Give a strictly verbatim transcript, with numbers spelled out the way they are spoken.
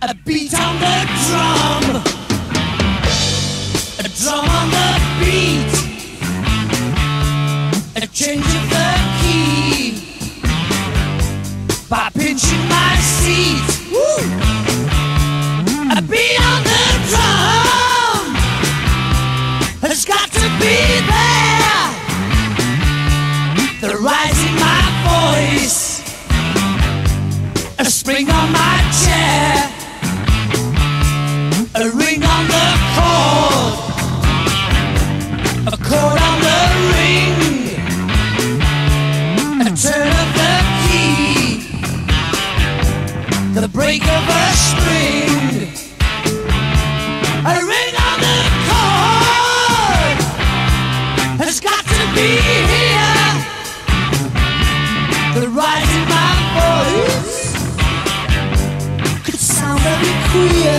A beat on the drum, a drum on the beat, a change of the key, by pinching my seat. Woo! A beat on the drum has got to be there. The rise in my voice, a spring on my chair, a ring on the cord, a chord on the ring, a turn of the key, the break of a string, a ring on the cord has got to be here. The rise in my voice could sound very queer.